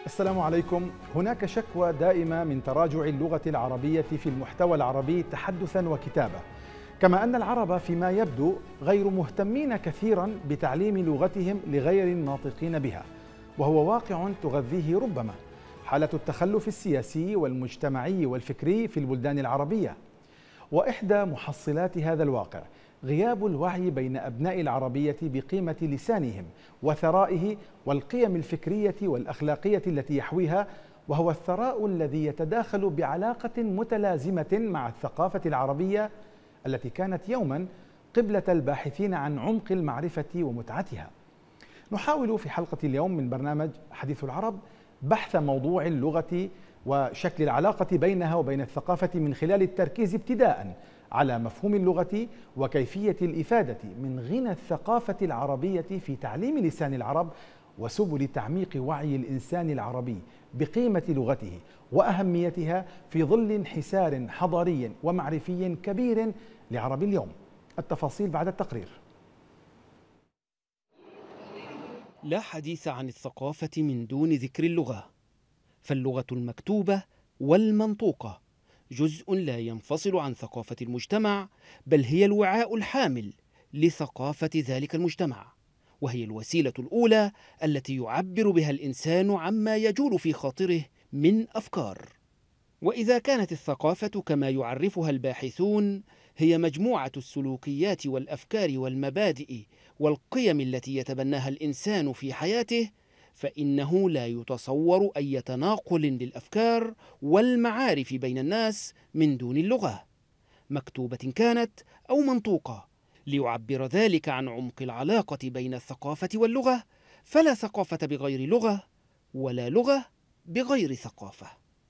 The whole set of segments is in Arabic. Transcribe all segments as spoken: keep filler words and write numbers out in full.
السلام عليكم. هناك شكوى دائمة من تراجع اللغة العربية في المحتوى العربي تحدثا وكتابة، كما أن العرب فيما يبدو غير مهتمين كثيرا بتعليم لغتهم لغير الناطقين بها، وهو واقع تغذيه ربما حالة التخلف السياسي والمجتمعي والفكري في البلدان العربية. وإحدى محصلات هذا الواقع غياب الوعي بين أبناء العربية بقيمة لسانهم وثرائه والقيم الفكرية والأخلاقية التي يحويها، وهو الثراء الذي يتداخل بعلاقة متلازمة مع الثقافة العربية التي كانت يوما قبلة الباحثين عن عمق المعرفة ومتعتها. نحاول في حلقة اليوم من برنامج حديث العرب بحث موضوع اللغة وشكل العلاقة بينها وبين الثقافة من خلال التركيز ابتداءً على مفهوم اللغة وكيفية الإفادة من غنى الثقافة العربية في تعليم لسان العرب، وسبل تعميق وعي الإنسان العربي بقيمة لغته وأهميتها في ظل انحسار حضاري ومعرفي كبير لعرب اليوم. التفاصيل بعد التقرير. لا حديث عن الثقافة من دون ذكر اللغة، فاللغة المكتوبة والمنطوقة جزء لا ينفصل عن ثقافة المجتمع، بل هي الوعاء الحامل لثقافة ذلك المجتمع، وهي الوسيلة الأولى التي يعبر بها الإنسان عما يجول في خاطره من أفكار. وإذا كانت الثقافة كما يعرفها الباحثون هي مجموعة السلوكيات والأفكار والمبادئ والقيم التي يتبناها الإنسان في حياته، فإنه لا يتصور أي تناقل للأفكار والمعارف بين الناس من دون اللغة، مكتوبة كانت أو منطوقة، ليعبر ذلك عن عمق العلاقة بين الثقافة واللغة، فلا ثقافة بغير لغة، ولا لغة بغير ثقافة.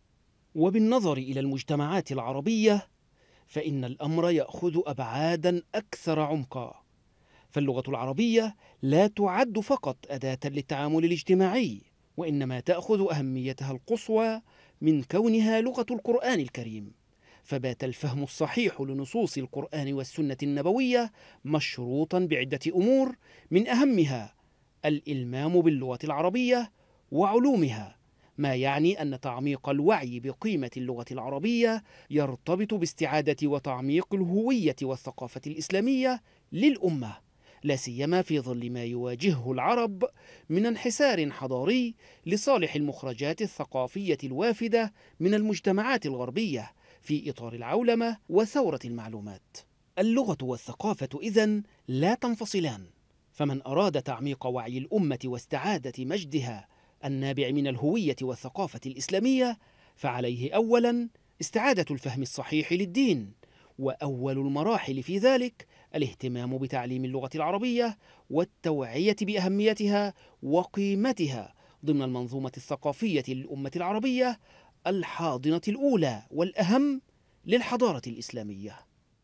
وبالنظر إلى المجتمعات العربية فإن الأمر يأخذ أبعاداً أكثر عمقاً، فاللغة العربية لا تعد فقط أداة للتعامل الاجتماعي، وإنما تأخذ أهميتها القصوى من كونها لغة القرآن الكريم، فبات الفهم الصحيح لنصوص القرآن والسنة النبوية مشروطاً بعدة أمور، من أهمها الإلمام باللغة العربية وعلومها، ما يعني أن تعميق الوعي بقيمة اللغة العربية يرتبط باستعادة وتعميق الهوية والثقافة الإسلامية للأمة، لا سيما في ظل ما يواجهه العرب من انحسار حضاري لصالح المخرجات الثقافية الوافدة من المجتمعات الغربية في إطار العولمة وثورة المعلومات. اللغة والثقافة إذن لا تنفصلان، فمن أراد تعميق وعي الأمة واستعادة مجدها النابع من الهوية والثقافة الإسلامية، فعليه أولاً استعادة الفهم الصحيح للدين، وأول المراحل في ذلك الاهتمام بتعليم اللغة العربية والتوعية بأهميتها وقيمتها ضمن المنظومة الثقافية للأمة العربية الحاضنة الأولى والأهم للحضارة الإسلامية.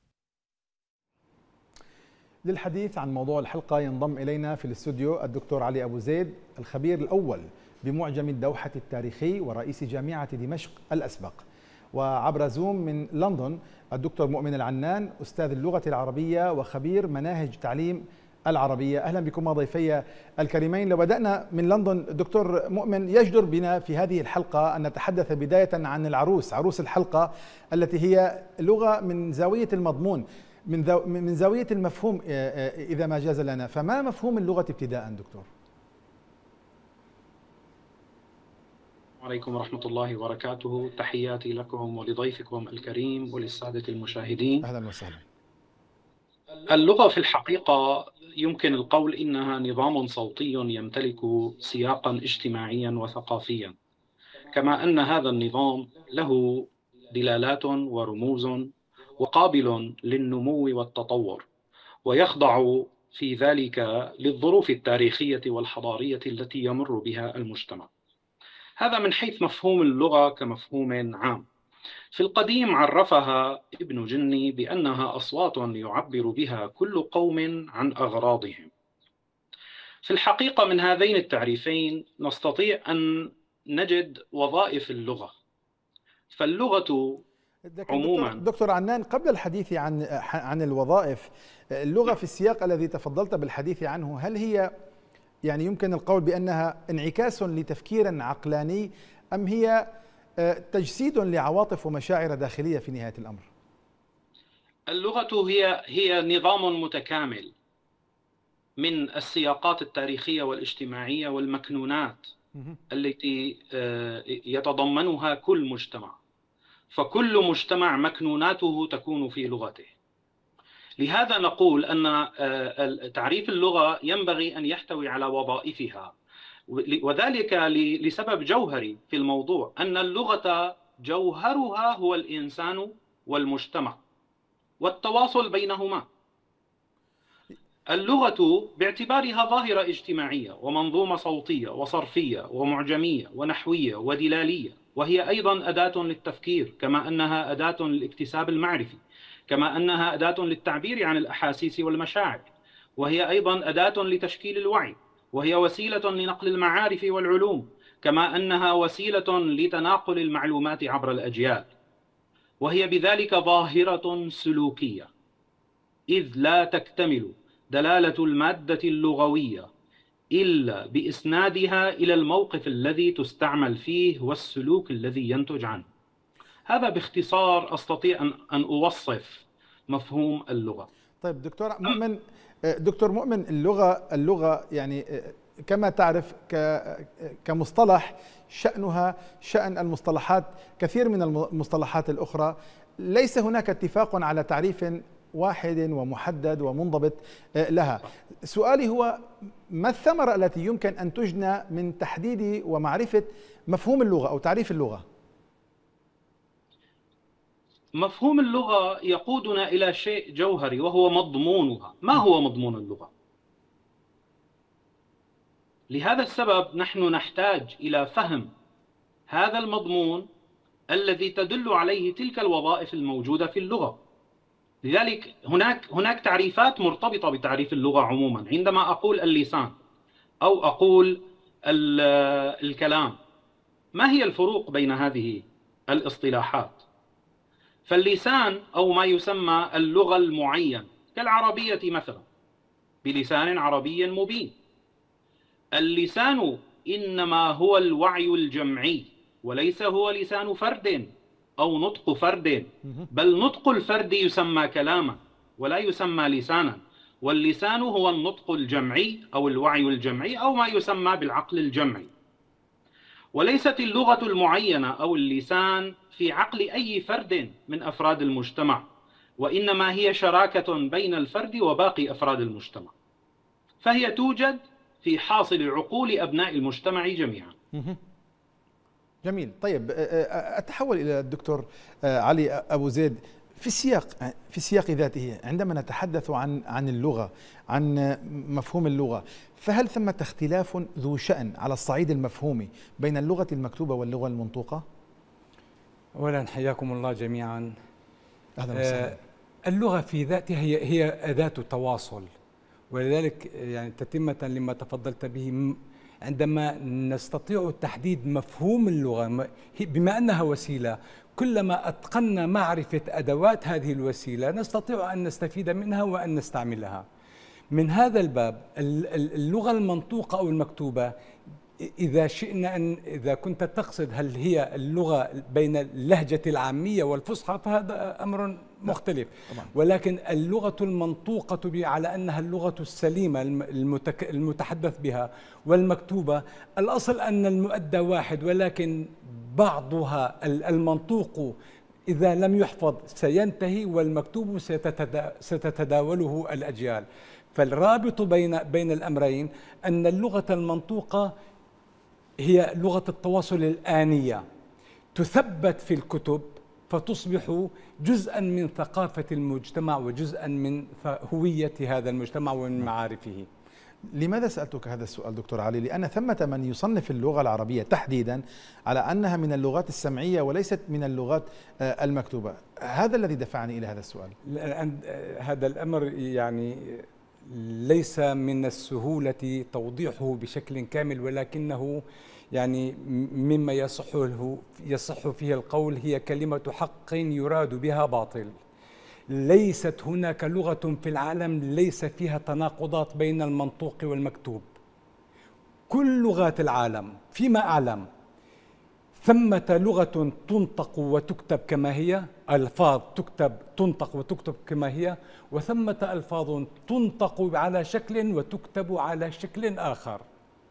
للحديث عن موضوع الحلقة ينضم إلينا في الاستوديو الدكتور علي أبو زيد، الخبير الأول بمعجم الدوحة التاريخي ورئيس جامعة دمشق الأسبق، وعبر زوم من لندن الدكتور مؤمن العنان، أستاذ اللغة العربية وخبير مناهج تعليم العربية. أهلا بكم ضيفي الكريمين. لو بدأنا من لندن دكتور مؤمن، يجدر بنا في هذه الحلقة أن نتحدث بداية عن العروس، عروس الحلقة التي هي لغة من زاوية المضمون، من من زاوية المفهوم إذا ما جاز لنا. فما مفهوم اللغة ابتداء دكتور؟ عليكم ورحمة الله وبركاته. تحياتي لكم ولضيفكم الكريم وللسادة المشاهدين. أهلا وسهلا. اللغة في الحقيقة يمكن القول إنها نظام صوتي يمتلك سياقا اجتماعيا وثقافيا، كما أن هذا النظام له دلالات ورموز وقابل للنمو والتطور، ويخضع في ذلك للظروف التاريخية والحضارية التي يمر بها المجتمع. هذا من حيث مفهوم اللغة كمفهوم عام. في القديم عرفها ابن جني بأنها أصوات يعبر بها كل قوم عن أغراضهم. في الحقيقة من هذين التعريفين نستطيع أن نجد وظائف اللغة. فاللغة عموما دكتور, دكتور عنان، قبل الحديث عن عن الوظائف، اللغة في السياق الذي تفضلت بالحديث عنه، هل هي يعني يمكن القول بأنها انعكاس لتفكير عقلاني، أم هي تجسيد لعواطف ومشاعر داخلية في نهاية الأمر؟ اللغة هي هي نظام متكامل من السياقات التاريخية والاجتماعية والمكنونات التي يتضمنها كل مجتمع، فكل مجتمع مكنوناته تكون في لغته. لهذا نقول أن تعريف اللغة ينبغي أن يحتوي على وظائفها، وذلك لسبب جوهري في الموضوع، أن اللغة جوهرها هو الإنسان والمجتمع والتواصل بينهما. اللغة باعتبارها ظاهرة اجتماعية ومنظومة صوتية وصرفية ومعجمية ونحوية ودلالية، وهي أيضا أداة للتفكير، كما أنها أداة للاكتساب المعرفي، كما أنها أداة للتعبير عن الأحاسيس والمشاعر، وهي أيضا أداة لتشكيل الوعي، وهي وسيلة لنقل المعارف والعلوم، كما أنها وسيلة لتناقل المعلومات عبر الأجيال، وهي بذلك ظاهرة سلوكية، إذ لا تكتمل دلالة المادة اللغوية إلا بإسنادها إلى الموقف الذي تستعمل فيه والسلوك الذي ينتج عنه. هذا باختصار أستطيع أن أوصف مفهوم اللغة. طيب دكتور مؤمن، دكتور مؤمن اللغة اللغة يعني كما تعرف كمصطلح شأنها شأن المصطلحات، كثير من المصطلحات الأخرى ليس هناك اتفاق على تعريف واحد ومحدد ومنضبط لها. سؤالي هو ما الثمرة التي يمكن أن تجنى من تحديد ومعرفة مفهوم اللغة أو تعريف اللغة؟ مفهوم اللغة يقودنا إلى شيء جوهري وهو مضمونها. ما هو مضمون اللغة؟ لهذا السبب نحن نحتاج إلى فهم هذا المضمون الذي تدل عليه تلك الوظائف الموجودة في اللغة. لذلك هناك هناك تعريفات مرتبطة بتعريف اللغة عموما. عندما أقول اللسان أو أقول الكلام، ما هي الفروق بين هذه الاصطلاحات؟ فاللسان أو ما يسمى اللغة المعين كالعربية مثلا بلسان عربي مبين. اللسان إنما هو الوعي الجمعي، وليس هو لسان فرد أو نطق فرد، بل نطق الفرد يسمى كلاما ولا يسمى لسانا، واللسان هو النطق الجمعي أو الوعي الجمعي أو ما يسمى بالعقل الجمعي. وليست اللغة المعينة أو اللسان في عقل أي فرد من أفراد المجتمع، وإنما هي شراكة بين الفرد وباقي أفراد المجتمع، فهي توجد في حاصل عقول أبناء المجتمع جميعا. جميل. طيب أتحول إلى الدكتور علي أبو زيد. في السياق في السياق ذاته، عندما نتحدث عن عن اللغة، عن مفهوم اللغة، فهل ثمة اختلاف ذو شأن على الصعيد المفهومي بين اللغة المكتوبة واللغة المنطوقة؟ أولا حياكم الله جميعا. أهلا وسهلا. اللغة في ذاتها هي هي أداة تواصل، ولذلك يعني تتمة لما تفضلت به، عندما نستطيع تحديد مفهوم اللغة بما أنها وسيلة، كلما أتقنا معرفة أدوات هذه الوسيلة نستطيع أن نستفيد منها وأن نستعملها. من هذا الباب اللغة المنطوقة أو المكتوبة، إذا شئنا أن إذا كنت تقصد هل هي اللغة بين اللهجة العامية والفصحى فهذا أمر مختلف، ولكن اللغة المنطوقة على أنها اللغة السليمة المتحدث بها، والمكتوبة الأصل أن المؤدى واحد، ولكن بعضها المنطوق إذا لم يحفظ سينتهي، والمكتوب ستتداوله الأجيال. فالرابط بين بين الأمرين أن اللغة المنطوقة هي لغة التواصل الآنية، تثبت في الكتب فتصبح جزءا من ثقافة المجتمع وجزءا من هوية هذا المجتمع ومن معارفه. لماذا سألتك هذا السؤال دكتور علي؟ لأن ثمة من يصنف اللغة العربية تحديدا على أنها من اللغات السمعية وليست من اللغات المكتوبة. هذا الذي دفعني إلى هذا السؤال. هذا الأمر يعني ليس من السهولة توضيحه بشكل كامل، ولكنه يعني مما يصح له يصح فيه القول هي كلمة حق يراد بها باطل. ليست هناك لغة في العالم ليس فيها تناقضات بين المنطوق والمكتوب، كل لغات العالم فيما أعلم ثمة لغة تنطق وتكتب كما هي، ألفاظ تكتب تنطق وتكتب كما هي، وثمة ألفاظ تنطق على شكل وتكتب على شكل آخر.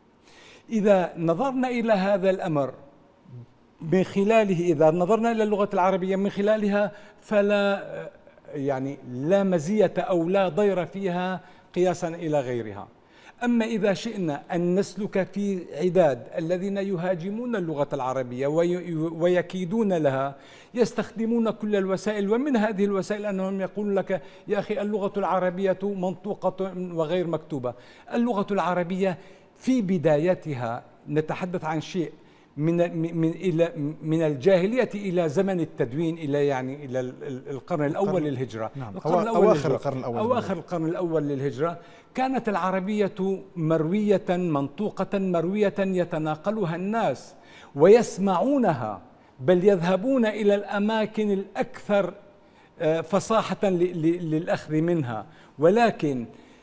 إذا نظرنا إلى هذا الأمر من خلاله، إذا نظرنا إلى اللغة العربية من خلالها، فلا يعني لا مزية أو لا ضير فيها قياسا إلى غيرها. أما إذا شئنا أن نسلك في عداد الذين يهاجمون اللغة العربية ويكيدون لها، يستخدمون كل الوسائل، ومن هذه الوسائل أنهم يقولون لك يا أخي اللغة العربية منطوقة وغير مكتوبة. اللغة العربية في بدايتها نتحدث عن شيء من من الى من الجاهليه الى زمن التدوين، الى يعني الى القرن الاول للهجره. نعم. القرن الأول أواخر القرن الأول أواخر القرن الأول للهجرة كانت العربية مروية منطوقة مروية يتناقلها الناس ويسمعونها، بل يذهبون إلى الأماكن الأكثر فصاحة للأخذ منها. ولكن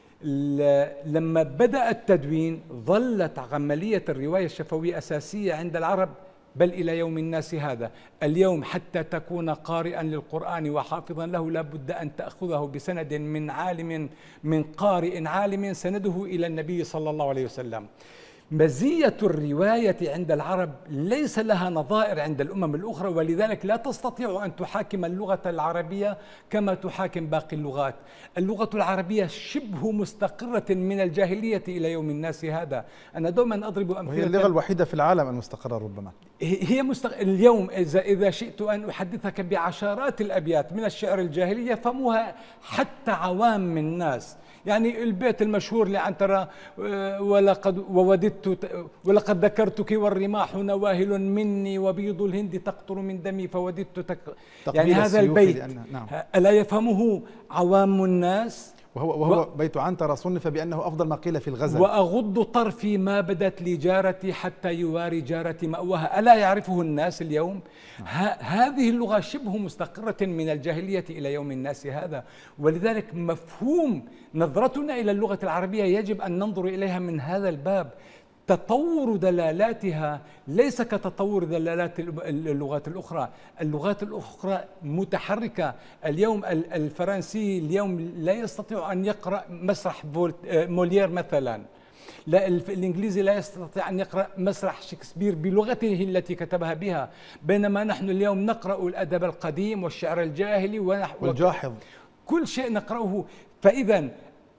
لما بدأ التدوين ظلت عملية الرواية الشفوية أساسية عند العرب، بل إلى يوم الناس هذا. اليوم حتى تكون قارئا للقرآن وحافظا له لا بد أن تأخذه بسند من عالم، من قارئ عالم سنده إلى النبي صلى الله عليه وسلم. مزية الرواية عند العرب ليس لها نظائر عند الأمم الأخرى، ولذلك لا تستطيع أن تحاكم اللغة العربية كما تحاكم باقي اللغات. اللغة العربية شبه مستقرة من الجاهلية إلى يوم الناس هذا. أنا دوما أضرب أمثلة، وهي اللغة الوحيدة في العالم المستقرة ربما. هي مستق... اليوم إذا إذا شئت أن أحدثك بعشرات الأبيات من الشعر الجاهلي يفهمها حتى عوام الناس. يعني البيت المشهور لعنترة ولقد ووددت ولقد ذكرتك والرماح نواهل مني وبيض الهند تقطر من دمي فوددت تك... يعني هذا البيت نعم. ألا يفهمه عوام الناس؟ وهو, وهو و... بيت عنترة صنف بأنه أفضل ما قيل في الغزل. وأغض طرفي ما بدت لي جارتي حتى يواري جارتي مأواها. ألا يعرفه الناس اليوم؟ نعم. ه... هذه اللغة شبه مستقرة من الجاهلية إلى يوم الناس هذا. ولذلك مفهوم نظرتنا إلى اللغة العربية يجب أن ننظر إليها من هذا الباب. تطور دلالاتها ليس كتطور دلالات اللغات الأخرى. اللغات الأخرى متحركة. اليوم الفرنسي اليوم لا يستطيع أن يقرأ مسرح موليير مثلا، لا الإنجليزي لا يستطيع أن يقرأ مسرح شكسبير بلغته التي كتبها بها، بينما نحن اليوم نقرأ الأدب القديم والشعر الجاهلي والجاحظ، كل شيء نقرأه. فإذا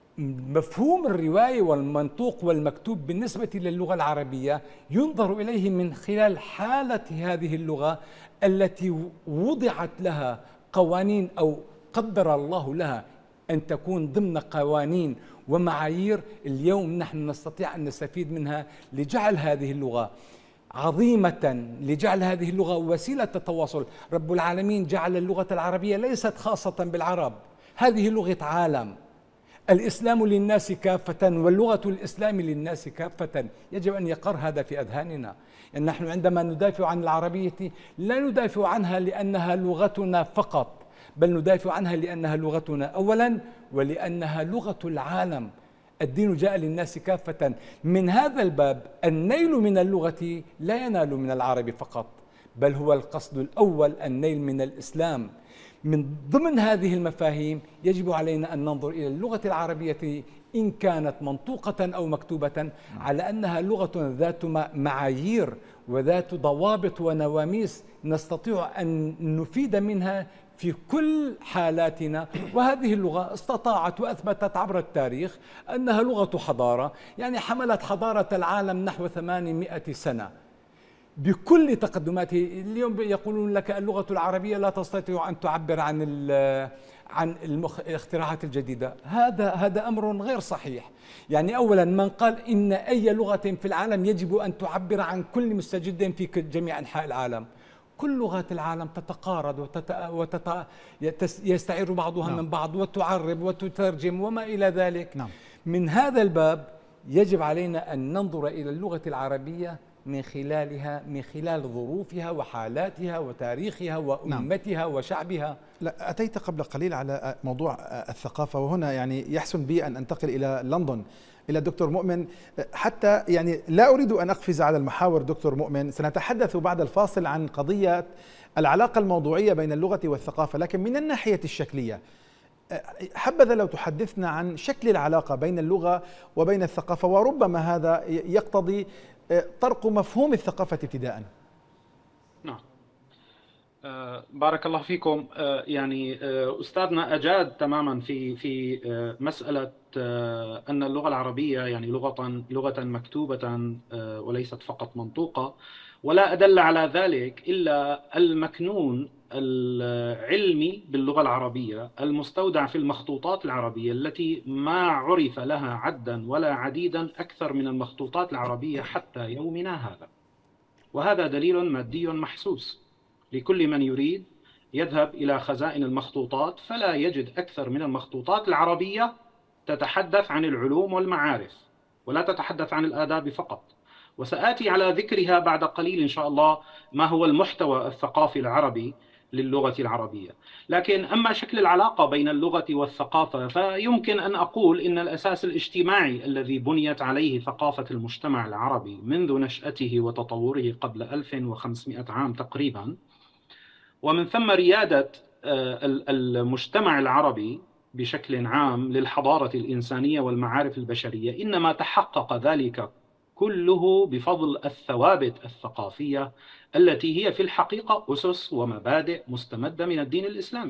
مفهوم الرواية والمنطوق والمكتوب بالنسبة للغة العربية ينظر إليه من خلال حالة هذه اللغة التي وضعت لها قوانين أو قدر الله لها أن تكون ضمن قوانين ومعايير. اليوم نحن نستطيع أن نستفيد منها لجعل هذه اللغة عظيمة، لجعل هذه اللغة وسيلة تواصل. رب العالمين جعل اللغة العربية ليست خاصة بالعرب، هذه لغة عالم. الإسلام للناس كافة واللغة الإسلام للناس كافة. يجب أن يقر هذا في أذهاننا. يعني نحن عندما ندافع عن العربية لا ندافع عنها لأنها لغتنا فقط، بل ندافع عنها لأنها لغتنا أولا ولأنها لغة العالم. الدين جاء للناس كافة. من هذا الباب النيل من اللغة لا ينال من العرب فقط، بل هو القصد الأول النيل من الإسلام. من ضمن هذه المفاهيم يجب علينا أن ننظر إلى اللغة العربية إن كانت منطوقة أو مكتوبة على أنها لغة ذات معايير وذات ضوابط ونواميس نستطيع أن نفيد منها في كل حالاتنا. وهذه اللغة استطاعت وأثبتت عبر التاريخ أنها لغة حضارة، يعني حملت حضارة العالم نحو ثمانمائة سنة بكل تقدماته. اليوم يقولون لك اللغة العربية لا تستطيع أن تعبر عن عن الاختراعات الجديدة. هذا هذا أمر غير صحيح. يعني أولا من قال إن أي لغة في العالم يجب أن تعبر عن كل مستجد في جميع أنحاء العالم. كل لغات العالم تتقارض وتت... وتت... يستعير بعضها نعم. من بعض وتعرب وتترجم وما إلى ذلك نعم. من هذا الباب يجب علينا أن ننظر إلى اللغة العربية من خلالها من خلال ظروفها وحالاتها وتاريخها وأمتها نعم. وشعبها. لا، أتيت قبل قليل على موضوع الثقافة، وهنا يعني يحسن بي أن أنتقل إلى لندن إلى الدكتور مؤمن، حتى يعني لا أريد أن أقفز على المحاور. دكتور مؤمن، سنتحدث بعد الفاصل عن قضية العلاقة الموضوعية بين اللغة والثقافة، لكن من الناحية الشكلية حبذا لو تحدثنا عن شكل العلاقة بين اللغة وبين الثقافة، وربما هذا يقتضي طرق مفهوم الثقافة ابتداء. نعم، آه بارك الله فيكم. آه يعني آه أستاذنا أجاد تماما في في آه مسألة آه أن اللغة العربية يعني لغة لغة مكتوبة آه وليست فقط منطوقة، ولا أدل على ذلك إلا المكنون العلمي باللغة العربية المستودع في المخطوطات العربية التي ما عرف لها عدا ولا عديدا أكثر من المخطوطات العربية حتى يومنا هذا. وهذا دليل مادي محسوس لكل من يريد يذهب إلى خزائن المخطوطات، فلا يجد أكثر من المخطوطات العربية تتحدث عن العلوم والمعارف ولا تتحدث عن الآداب فقط. وسآتي على ذكرها بعد قليل إن شاء الله ما هو المحتوى الثقافي العربي للغة العربية. لكن أما شكل العلاقة بين اللغة والثقافة، فيمكن أن أقول إن الأساس الاجتماعي الذي بنيت عليه ثقافة المجتمع العربي منذ نشأته وتطوره قبل ألف وخمسمائة عام تقريبا، ومن ثم ريادة المجتمع العربي بشكل عام للحضارة الإنسانية والمعارف البشرية، إنما تحقق ذلك كله بفضل الثوابت الثقافية التي هي في الحقيقة أسس ومبادئ مستمدة من الدين الإسلامي.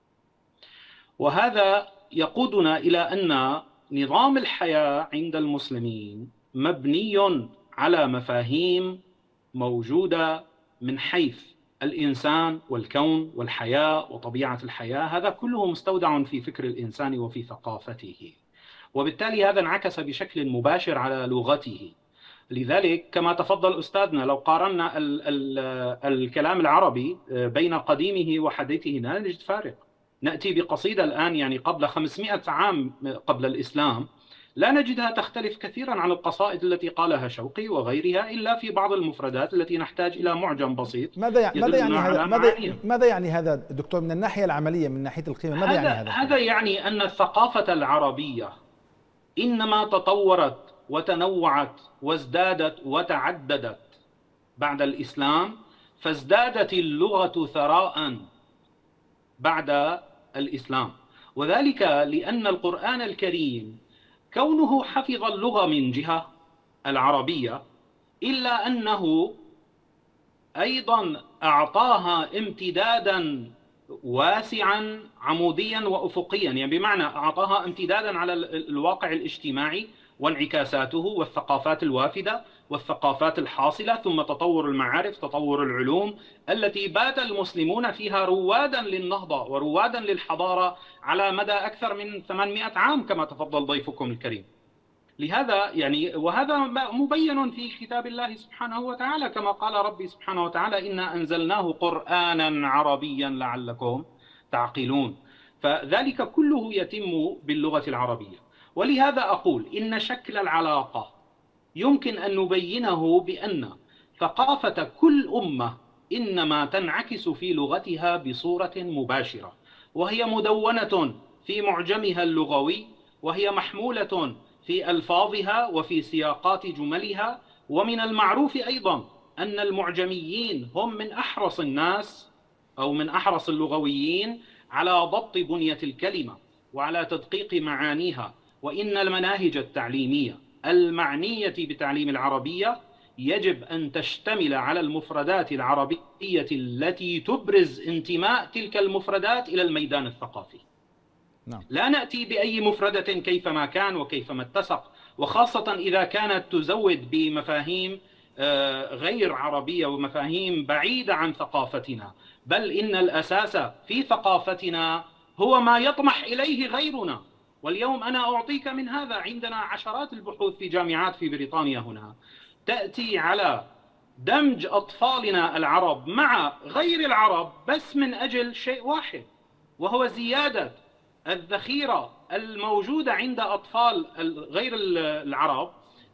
وهذا يقودنا إلى أن نظام الحياة عند المسلمين مبني على مفاهيم موجودة من حيث الإنسان والكون والحياة وطبيعة الحياة، هذا كله مستودع في فكر الإنسان وفي ثقافته، وبالتالي هذا انعكس بشكل مباشر على لغته. لذلك كما تفضل أستاذنا، لو قارنا ال ال الكلام العربي بين قديمه وحديثه لا نجد فارق. نأتي بقصيدة الآن يعني قبل خمسمائة عام قبل الإسلام لا نجدها تختلف كثيرا عن القصائد التي قالها شوقي وغيرها، إلا في بعض المفردات التي نحتاج إلى معجم بسيط. ماذا يعني ماذا يعني هذا ماذا, ماذا يعني هذا دكتور من الناحية العملية، من ناحية القيمة ماذا يعني هذا؟ هذا يعني أن الثقافة العربية إنما تطورت وتنوعت وازدادت وتعددت بعد الإسلام، فازدادت اللغة ثراء بعد الإسلام، وذلك لأن القرآن الكريم كونه حفظ اللغة من جهة العربية، إلا أنه أيضا أعطاها امتدادا واسعا عموديا وأفقيا، يعني بمعنى أعطاها امتدادا على الواقع الاجتماعي وانعكاساته والثقافات الوافدة والثقافات الحاصلة، ثم تطور المعارف، تطور العلوم التي بات المسلمون فيها روادا للنهضة وروادا للحضارة على مدى أكثر من ثمانمائة عام كما تفضل ضيفكم الكريم. لهذا يعني وهذا مبين في كتاب الله سبحانه وتعالى، كما قال ربي سبحانه وتعالى: إنا أنزلناه قرآنا عربيا لعلكم تعقلون. فذلك كله يتم باللغة العربية. ولهذا أقول إن شكل العلاقة يمكن أن نبينه بأن ثقافة كل أمة إنما تنعكس في لغتها بصورة مباشرة، وهي مدونة في معجمها اللغوي، وهي محمولة في ألفاظها وفي سياقات جملها. ومن المعروف أيضا أن المعجميين هم من أحرص الناس أو من أحرص اللغويين على ضبط بنية الكلمة وعلى تدقيق معانيها. وإن المناهج التعليمية المعنية بتعليم العربية يجب أن تشتمل على المفردات العربية التي تبرز انتماء تلك المفردات إلى الميدان الثقافي. نعم. لا نأتي بأي مفردة كيفما كان وكيفما اتسق، وخاصة إذا كانت تزود بمفاهيم غير عربية ومفاهيم بعيدة عن ثقافتنا، بل إن الأساس في ثقافتنا هو ما يطمح إليه غيرنا. واليوم أنا أعطيك من هذا، عندنا عشرات البحوث في جامعات في بريطانيا هنا تأتي على دمج أطفالنا العرب مع غير العرب بس من أجل شيء واحد، وهو زيادة الذخيرة الموجودة عند أطفال غير العرب،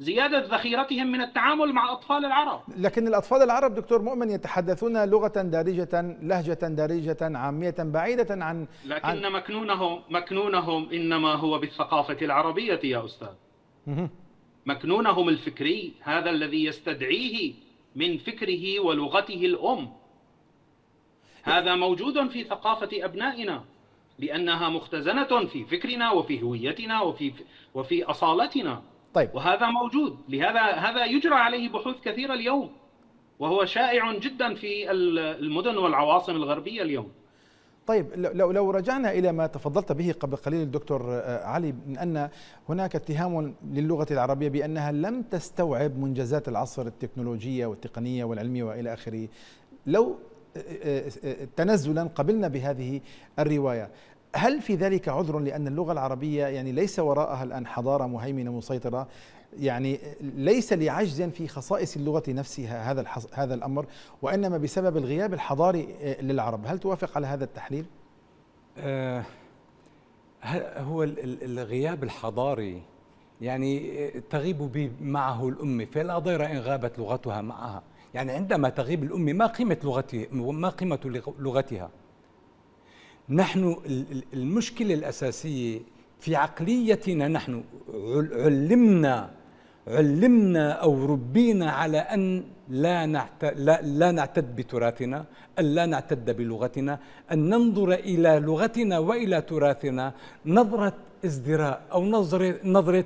زيادة ذخيرتهم من التعامل مع أطفال العرب. لكن الأطفال العرب دكتور مؤمن يتحدثون لغة دارجة، لهجة دارجة عامية بعيدة عن لكن عن مكنونهم مكنونهم إنما هو بالثقافة العربية يا أستاذ. مكنونهم الفكري هذا الذي يستدعيه من فكره ولغته الأم، هذا موجود في ثقافة أبنائنا لأنها مختزنة في فكرنا وفي هويتنا وفي وفي أصالتنا. طيب. وهذا موجود، لهذا هذا يجرى عليه بحوث كثيرة اليوم، وهو شائع جدا في المدن والعواصم الغربية اليوم. طيب، لو لو رجعنا إلى ما تفضلت به قبل قليل الدكتور علي، من أن هناك اتهام للغة العربية بأنها لم تستوعب منجزات العصر التكنولوجية والتقنية والعلمية وإلى آخره، لو تنزلا قبلنا بهذه الرواية، هل في ذلك عذر لأن اللغة العربية يعني ليس وراءها الآن حضارة مهيمنة مسيطرة، يعني ليس لعجز في خصائص اللغة نفسها هذا هذا الأمر، وإنما بسبب الغياب الحضاري للعرب؟ هل توافق على هذا التحليل؟ آه هو الغياب الحضاري يعني تغيب معه الأمة، فلا ضير إن غابت لغتها معها. يعني عندما تغيب الأمة ما قيمة لغتها ما قيمة لغتها؟ نحن المشكلة الأساسية في عقليتنا، نحن علمنا علمنا أو ربينا على أن لا نعتد, لا, لا نعتد بتراثنا، أن لا نعتد بلغتنا، أن ننظر إلى لغتنا وإلى تراثنا نظرة ازدراء أو نظرة نظرة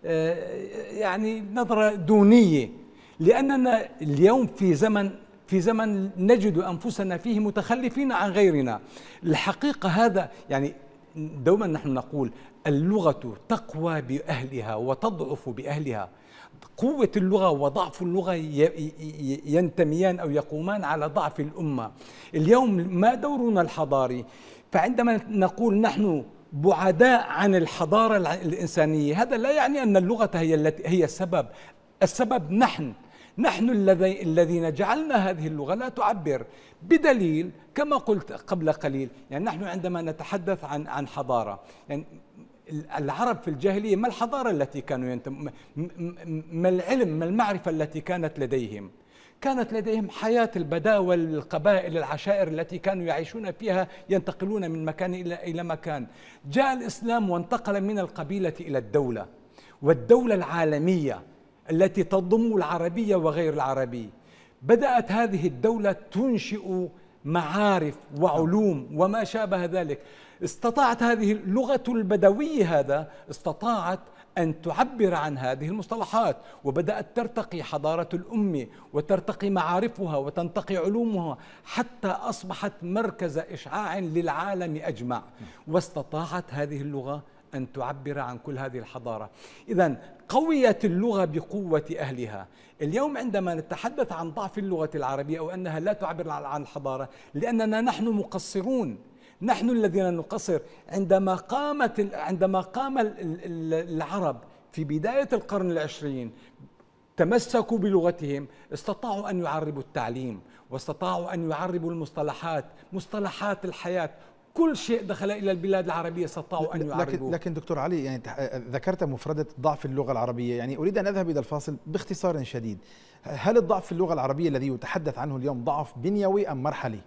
يعني نظرة دونية، لأننا اليوم في زمن في زمن نجد أنفسنا فيه متخلفين عن غيرنا. الحقيقة هذا يعني دوما نحن نقول اللغة تقوى بأهلها وتضعف بأهلها. قوة اللغة وضعف اللغة ينتميان أو يقومان على ضعف الأمة. اليوم ما دورنا الحضاري؟ فعندما نقول نحن بعداء عن الحضارة الإنسانية، هذا لا يعني أن اللغة هي التي هي السبب. السبب نحن نحن الذي الذين جعلنا هذه اللغة لا تعبر، بدليل كما قلت قبل قليل، يعني نحن عندما نتحدث عن عن حضارة، يعني العرب في الجاهلية ما الحضارة التي كانوا ينتم ما العلم ما المعرفة التي كانت لديهم؟ كانت لديهم حياة البداوة، القبائل، العشائر التي كانوا يعيشون فيها، ينتقلون من مكان إلى إلى مكان. جاء الإسلام وانتقل من القبيلة إلى الدولة، والدولة العالمية التي تضم العربية وغير العربي. بدأت هذه الدولة تنشئ معارف وعلوم وما شابه ذلك. استطاعت هذه اللغة البدوية هذا استطاعت أن تعبر عن هذه المصطلحات، وبدأت ترتقي حضارة الأمة وترتقي معارفها وتنتقي علومها حتى أصبحت مركز إشعاع للعالم أجمع، واستطاعت هذه اللغة أن تعبر عن كل هذه الحضارة. إذن قويت اللغة بقوة أهلها. اليوم عندما نتحدث عن ضعف اللغة العربية أو أنها لا تعبر عن الحضارة، لأننا نحن مقصرون، نحن الذين نقصر. عندما قامت عندما قام العرب في بداية القرن العشرين تمسكوا بلغتهم، استطاعوا أن يعربوا التعليم، واستطاعوا أن يعربوا المصطلحات، مصطلحات الحياة، كل شيء دخل إلى البلاد العربية استطاعوا أن يعربوا. لكن, لكن دكتور علي، يعني ذكرت مفردة ضعف اللغة العربية، يعني أريد أن أذهب إلى الفاصل باختصار شديد. هل الضعف في اللغة العربية الذي يتحدث عنه اليوم ضعف بنيوي أم مرحلي؟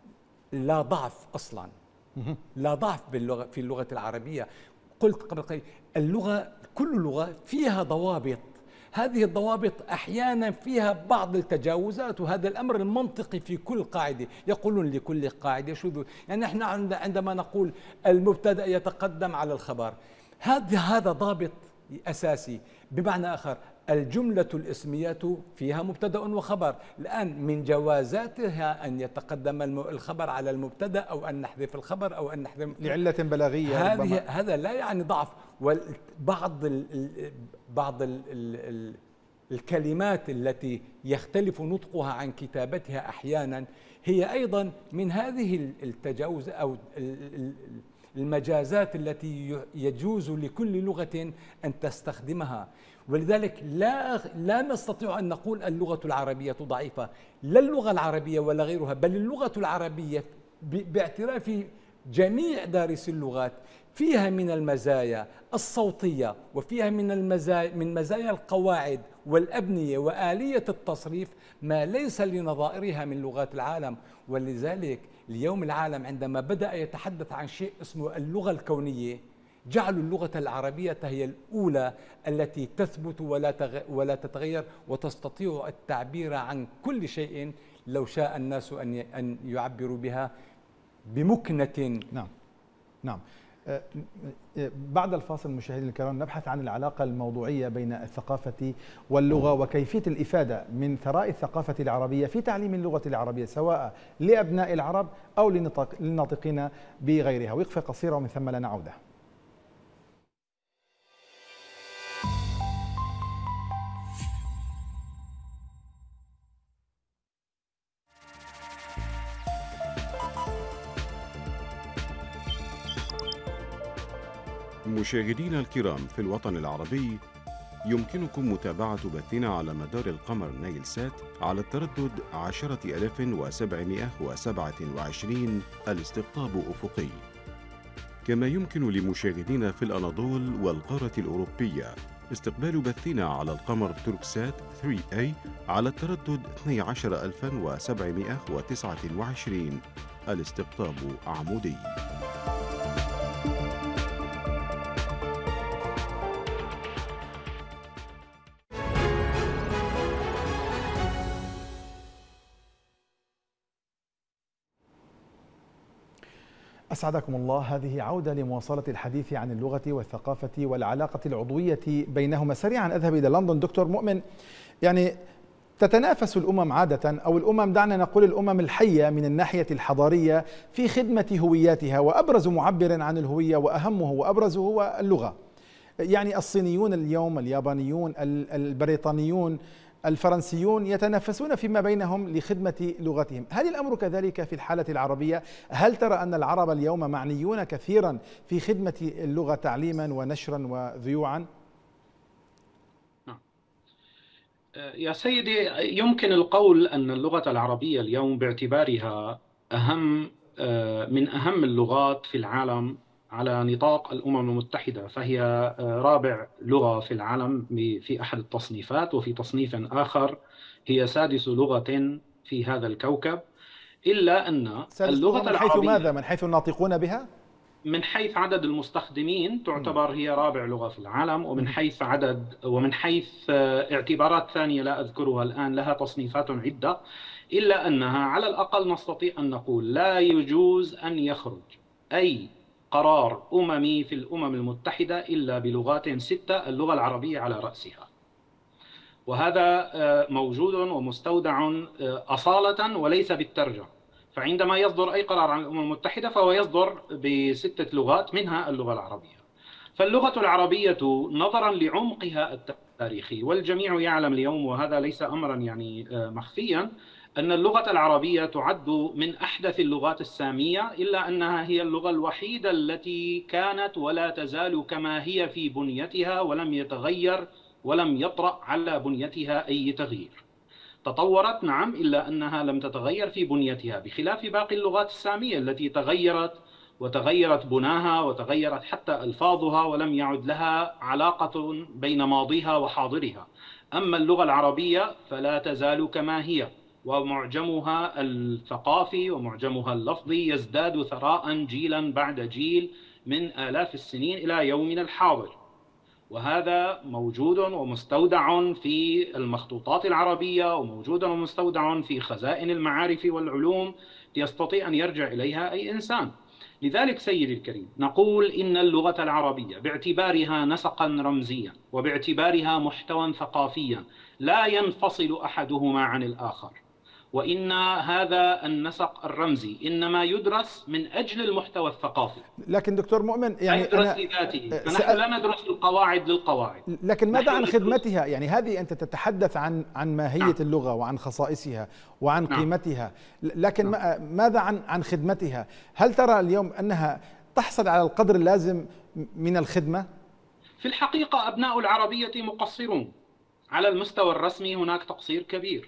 لا ضعف أصلا، لا ضعف باللغة في اللغة العربية. قلت قبل قليل اللغة كل لغة فيها ضوابط، هذه الضوابط أحيانا فيها بعض التجاوزات، وهذا الأمر المنطقي في كل قاعدة. يقولون لكل قاعدة شذوذ، يعني نحن عندما نقول المبتدأ يتقدم على الخبر، هذا هذا ضابط أساسي. بمعنى آخر الجملة الاسمية فيها مبتدأ وخبر، الآن من جوازاتها أن يتقدم الخبر على المبتدأ أو أن نحذف الخبر أو أن نحذف لعلة بلاغية. هذه هذا لا يعني ضعف. وبعض ال بعض ال ال الكلمات التي يختلف نطقها عن كتابتها أحيانا هي أيضا من هذه التجاوز أو المجازات التي يجوز لكل لغة أن تستخدمها. ولذلك لا لا نستطيع أن نقول اللغة العربية ضعيفة، لا اللغة العربية ولا غيرها، بل اللغة العربية باعتراف جميع دارسي اللغات فيها من المزايا الصوتية، وفيها من المزايا من مزايا القواعد والأبنية وآلية التصريف ما ليس لنظائرها من لغات العالم. ولذلك اليوم العالم عندما بدأ يتحدث عن شيء اسمه اللغة الكونية جعلوا اللغة العربية هي الأولى التي تثبت ولا ولا تتغير وتستطيع التعبير عن كل شيء لو شاء الناس أن أن يعبروا بها بمكنة. نعم نعم. بعد الفاصل مشاهدينا الكرام نبحث عن العلاقة الموضوعية بين الثقافة واللغة وكيفية الإفادة من ثراء الثقافة العربية في تعليم اللغة العربية سواء لأبناء العرب أو للناطقين بغيرها. وقفة قصيرة ومن ثم لنا عودة. مشاهدينا الكرام، في الوطن العربي يمكنكم متابعة بثنا على مدار القمر نايل سات على التردد عشرة آلاف وسبعمائة وسبعة وعشرين الاستقطاب أفقي، كما يمكن لمشاهدينا في الأناضول والقارة الأوروبية استقبال بثنا على القمر توركسات ثري إيه على التردد اثني عشر ألفا وسبعمائة وتسعة وعشرين الاستقطاب عمودي. أسعدكم الله. هذه عودة لمواصلة الحديث عن اللغة والثقافة والعلاقة العضوية بينهما. سريعا أذهب إلى لندن. دكتور مؤمن، يعني تتنافس الأمم عادة، أو الأمم دعنا نقول الأمم الحية من الناحية الحضارية في خدمة هوياتها، وأبرز معبر عن الهوية وأهمه وأبرزه هو اللغة. يعني الصينيون اليوم، اليابانيون، البريطانيون، الفرنسيون يتنافسون فيما بينهم لخدمة لغتهم. هل الأمر كذلك في الحالة العربية؟ هل ترى أن العرب اليوم معنيون كثيرا في خدمة اللغة تعليما ونشرا وذيوعا؟ يا سيدي، يمكن القول أن اللغة العربية اليوم باعتبارها أهم من أهم اللغات في العالم على نطاق الأمم المتحدة، فهي رابع لغة في العالم في أحد التصنيفات، وفي تصنيف آخر هي سادس لغة في هذا الكوكب. إلا أن اللغة من حيث ماذا؟ من حيث الناطقون بها؟ من حيث عدد المستخدمين تعتبر هي رابع لغة في العالم، ومن حيث عدد ومن حيث اعتبارات ثانية لا أذكرها الآن لها تصنيفات عدة. إلا أنها على الأقل نستطيع أن نقول لا يجوز أن يخرج أي قرار أممي في الأمم المتحدة إلا بلغات ستة، اللغة العربية على رأسها، وهذا موجود ومستودع أصالة وليس بالترجمة. فعندما يصدر أي قرار عن الأمم المتحدة فهو يصدر بستة لغات منها اللغة العربية. فاللغة العربية نظرا لعمقها التاريخي، والجميع يعلم اليوم وهذا ليس أمرا يعني مخفيا، أن اللغة العربية تعد من أحدث اللغات السامية، إلا أنها هي اللغة الوحيدة التي كانت ولا تزال كما هي في بنيتها ولم يتغير ولم يطرأ على بنيتها أي تغيير. تطورت نعم، إلا أنها لم تتغير في بنيتها، بخلاف باقي اللغات السامية التي تغيرت وتغيرت بناها وتغيرت حتى ألفاظها ولم يعد لها علاقة بين ماضيها وحاضرها. أما اللغة العربية فلا تزال كما هي، ومعجمها الثقافي ومعجمها اللفظي يزداد ثراء جيلا بعد جيل من آلاف السنين إلى يومنا الحاضر، وهذا موجود ومستودع في المخطوطات العربية، وموجود ومستودع في خزائن المعارف والعلوم يستطيع أن يرجع إليها أي إنسان. لذلك سيدي الكريم نقول إن اللغة العربية باعتبارها نسقا رمزيا وباعتبارها محتوى ثقافيا لا ينفصل أحدهما عن الآخر، وإن هذا النسق الرمزي إنما يدرس من أجل المحتوى الثقافي. لكن دكتور مؤمن، يعني يدرس لذاته، فنحن لا ندرس القواعد للقواعد. لكن ماذا عن خدمتها؟ يعني هذه أنت تتحدث عن عن ماهية نعم. اللغة وعن خصائصها وعن نعم. قيمتها، لكن نعم. ماذا عن عن خدمتها؟ هل ترى اليوم أنها تحصل على القدر اللازم من الخدمة؟ في الحقيقة أبناء العربية مقصرون على المستوى الرسمي، هناك تقصير كبير،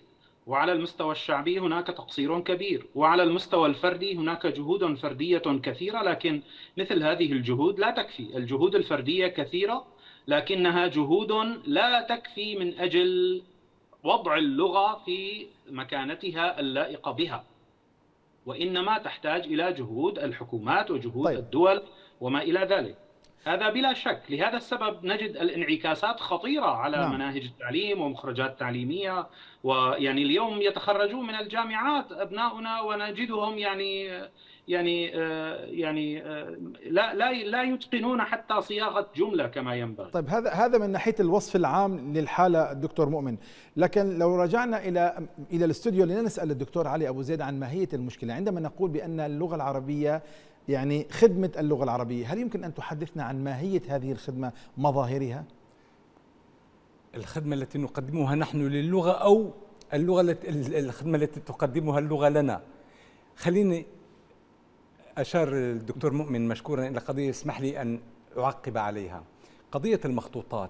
وعلى المستوى الشعبي هناك تقصير كبير، وعلى المستوى الفردي هناك جهود فردية كثيرة، لكن مثل هذه الجهود لا تكفي. الجهود الفردية كثيرة لكنها جهود لا تكفي من أجل وضع اللغة في مكانتها اللائقة بها، وإنما تحتاج إلى جهود الحكومات وجهود طيب. الدول وما إلى ذلك. هذا بلا شك. لهذا السبب نجد الانعكاسات خطيرة على نعم. مناهج التعليم ومخرجات تعليمية، ويعني اليوم يتخرجون من الجامعات أبناؤنا ونجدهم يعني يعني يعني لا لا لا يتقنون حتى صياغة جملة كما ينبغي. طيب هذا هذا من ناحية الوصف العام للحالة الدكتور مؤمن، لكن لو رجعنا إلى إلى الاستوديو لنسأل الدكتور علي أبو زيد عن ماهية المشكلة. عندما نقول بأن اللغة العربية يعني خدمة اللغة العربية، هل يمكن أن تحدثنا عن ماهية هذه الخدمة، مظاهرها؟ الخدمة التي نقدمها نحن للغة أو اللغة التي الخدمة التي تقدمها اللغة لنا. خليني أشار الدكتور مؤمن مشكورا إلى قضية اسمح لي أن أعقب عليها، قضية المخطوطات.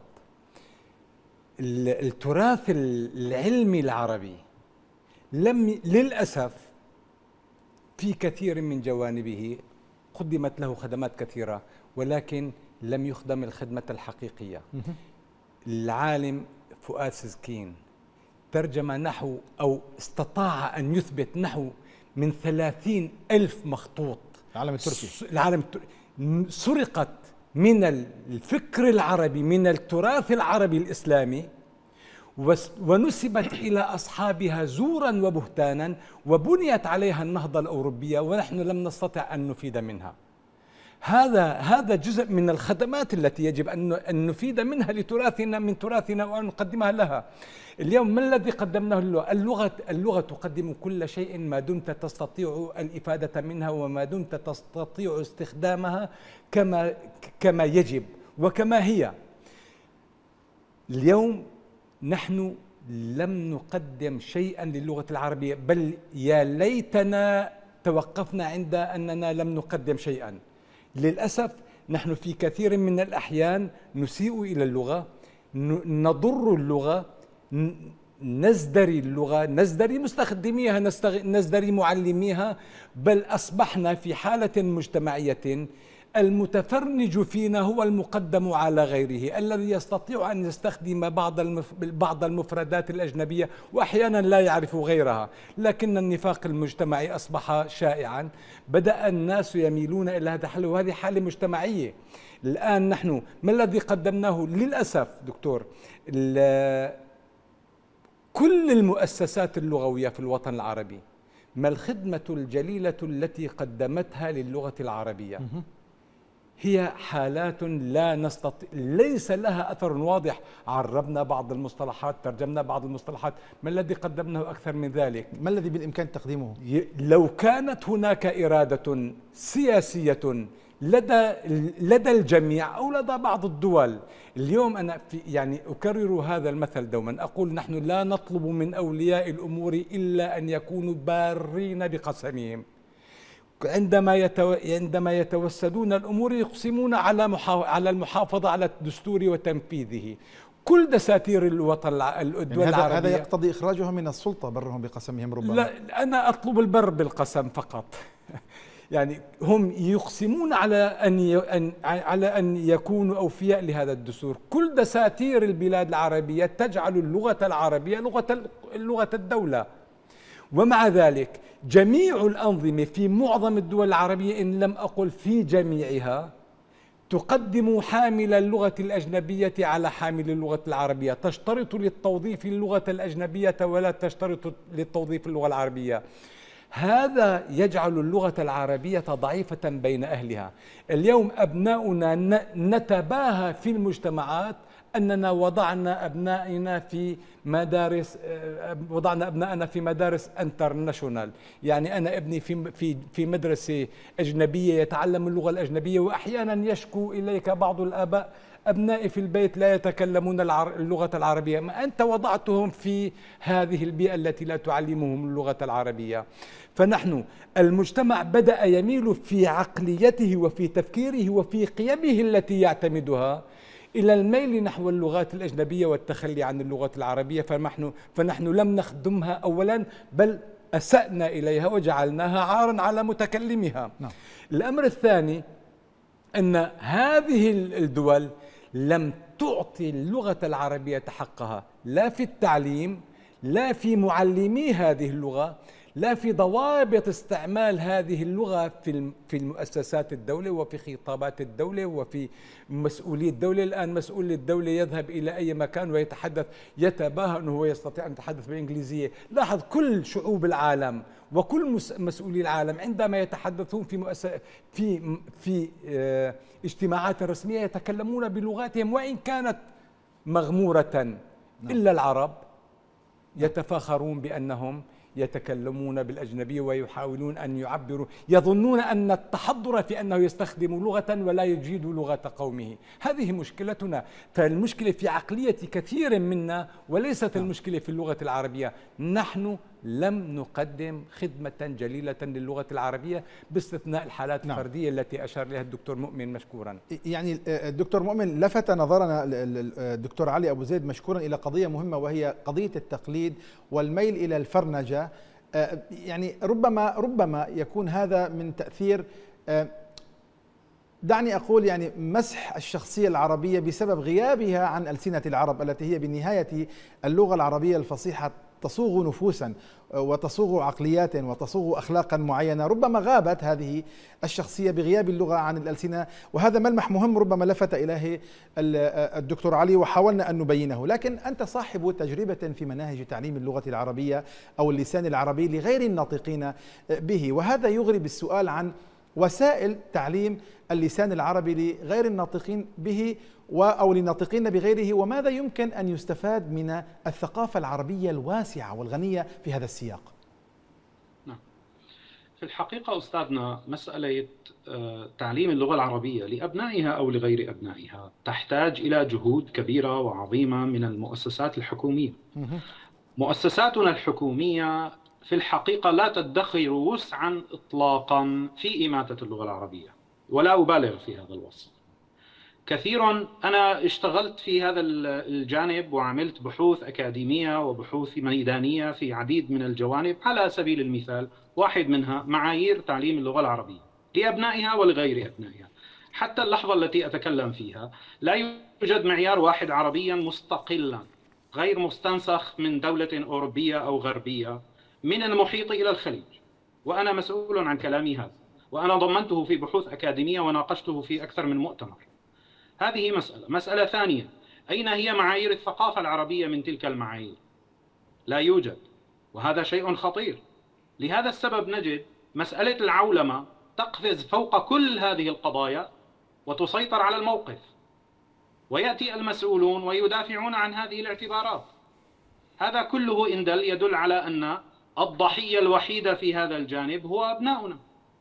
التراث العلمي العربي لم للأسف في كثير من جوانبه قدمت له خدمات كثيرة ولكن لم يخدم الخدمة الحقيقية. العالم فؤاد سزكين ترجم نحو أو استطاع أن يثبت نحو من ثلاثين ألف مخطوط. العالم التركي العالم التركي سرقت من الفكر العربي، من التراث العربي الإسلامي، ونسبت إلى أصحابها زورا وبهتانا، وبنيت عليها النهضة الأوروبية ونحن لم نستطع أن نفيد منها. هذا هذا جزء من الخدمات التي يجب أن نفيد منها لتراثنا من تراثنا وأن نقدمها لها. اليوم ما الذي قدمناه اللغة؟ اللغة اللغة تقدم كل شيء ما دمت تستطيع الإفادة منها وما دمت تستطيع استخدامها كما كما يجب وكما هي. اليوم نحن لم نقدم شيئا للغة العربية، بل يا ليتنا توقفنا عند أننا لم نقدم شيئا. للأسف نحن في كثير من الأحيان نسيء إلى اللغة، نضر اللغة، نزدري اللغة، نزدري مستخدميها، نزدري معلميها، بل أصبحنا في حالة مجتمعية المتفرنج فينا هو المقدم على غيره، الذي يستطيع أن يستخدم بعض بعض المفردات الأجنبية وأحيانا لا يعرف غيرها، لكن النفاق المجتمعي أصبح شائعا. بدأ الناس يميلون إلى هذا الحل، وهذه حالة مجتمعية. الآن نحن ما الذي قدمناه؟ للأسف دكتور، كل المؤسسات اللغوية في الوطن العربي ما الخدمة الجليلة التي قدمتها للغة العربية؟ هي حالات لا نستطيع، ليس لها أثر واضح. عربنا بعض المصطلحات، ترجمنا بعض المصطلحات، ما الذي قدمناه أكثر من ذلك؟ ما الذي بالإمكان تقديمه؟ لو كانت هناك إرادة سياسية لدى لدى الجميع أو لدى بعض الدول. اليوم أنا في يعني أكرر هذا المثل دوما، أقول نحن لا نطلب من أولياء الأمور إلا أن يكونوا بارين بقسمهم. عندما يتو... عندما يتوسدون الأمور يقسمون على محا... على المحافظة على الدستور وتنفيذه. كل دساتير الوطن الدول يعني العربية هذا يقتضي إخراجهم من السلطة، برهم بقسمهم ربما. لا، أنا أطلب البر بالقسم فقط. يعني هم يقسمون على أن ي... أن... على أن يكونوا أوفياء لهذا الدستور. كل دساتير البلاد العربية تجعل اللغة العربية لغة لغة الدولة، ومع ذلك جميع الأنظمة في معظم الدول العربية إن لم أقل في جميعها تقدم حامل اللغة الأجنبية على حامل اللغة العربية، تشترط للتوظيف اللغة الأجنبية ولا تشترط للتوظيف اللغة العربية. هذا يجعل اللغة العربية ضعيفة بين أهلها. اليوم أبناؤنا نتباهى في المجتمعات أننا وضعنا أبنائنا في مدارس وضعنا أبنائنا في مدارس انترناشونال. يعني أنا ابني في في في مدرسة أجنبية يتعلم اللغة الأجنبية، وأحيانا يشكو إليك بعض الآباء أبنائي في البيت لا يتكلمون اللغة العربية. ما أنت وضعتهم في هذه البيئة التي لا تعلمهم اللغة العربية. فنحن المجتمع بدأ يميل في عقليته وفي تفكيره وفي قيمه التي يعتمدها إلى الميل نحو اللغات الأجنبية والتخلي عن اللغة العربية، فنحن, فنحن لم نخدمها أولا، بل أسأنا إليها وجعلناها عارا على متكلمها. نعم. الأمر الثاني أن هذه الدول لم تعطي اللغة العربية حقها، لا في التعليم، لا في معلمي هذه اللغة، لا في ضوابط استعمال هذه اللغة في في المؤسسات الدولة وفي خطابات الدولة وفي مسؤولي الدولة. الآن مسؤول الدولة يذهب إلى أي مكان ويتحدث، يتباهى أنه هو يستطيع أن يتحدث بالإنجليزية. لاحظ كل شعوب العالم وكل مسؤولي العالم عندما يتحدثون في مؤسس في في اه اجتماعات رسمية يتكلمون بلغاتهم وإن كانت مغمورة، إلا العرب يتفاخرون بأنهم يتكلمون بالأجنبية ويحاولون أن يعبروا، يظنون أن التحضر في أنه يستخدم لغة ولا يجيد لغة قومه. هذه مشكلتنا، فالمشكلة في عقلية كثير منا وليست المشكلة في اللغة العربية. نحن لم نقدم خدمة جليلة للغة العربية باستثناء الحالات نعم. الفردية التي أشار لها الدكتور مؤمن مشكورا. يعني الدكتور مؤمن لفت نظرنا الدكتور علي أبو زيد مشكورا إلى قضية مهمة، وهي قضية التقليد والميل إلى الفرنجة. يعني ربما ربما يكون هذا من تأثير، دعني أقول يعني مسح الشخصية العربية بسبب غيابها عن ألسنة العرب التي هي بالنهاية اللغة العربية الفصيحة تصوغ نفوسا وتصوغ عقليات وتصوغ أخلاقا معينة. ربما غابت هذه الشخصية بغياب اللغة عن الألسنة، وهذا ملمح مهم ربما لفت إليه الدكتور علي وحاولنا أن نبينه. لكن أنت صاحب تجربة في مناهج تعليم اللغة العربية أو اللسان العربي لغير الناطقين به، وهذا يغري بالسؤال عن وسائل تعليم اللسان العربي لغير الناطقين به أو للناطقين بغيره، وماذا يمكن أن يستفاد من الثقافة العربية الواسعة والغنية في هذا السياق؟ نعم. في الحقيقة أستاذنا، مسألة تعليم اللغة العربية لأبنائها أو لغير أبنائها تحتاج إلى جهود كبيرة وعظيمة من المؤسسات الحكومية. مؤسساتنا الحكومية في الحقيقة لا تدخر وسعا إطلاقا في إماتة اللغة العربية، ولا أبالغ في هذا الوصف. كثيرا أنا اشتغلت في هذا الجانب وعملت بحوث أكاديمية وبحوث ميدانية في عديد من الجوانب. على سبيل المثال واحد منها معايير تعليم اللغة العربية لأبنائها ولغير أبنائها. حتى اللحظة التي أتكلم فيها لا يوجد معيار واحد عربيا مستقلا غير مستنسخ من دولة أوروبية أو غربية من المحيط إلى الخليج، وأنا مسؤول عن كلامي هذا، وأنا ضمنته في بحوث أكاديمية وناقشته في أكثر من مؤتمر. هذه مسألة. مسألة ثانية، أين هي معايير الثقافة العربية من تلك المعايير؟ لا يوجد، وهذا شيء خطير. لهذا السبب نجد مسألة العولمة تقفز فوق كل هذه القضايا وتسيطر على الموقف، ويأتي المسؤولون ويدافعون عن هذه الاعتبارات. هذا كله إن دل يدل على أن الضحية الوحيدة في هذا الجانب هو أبناؤنا.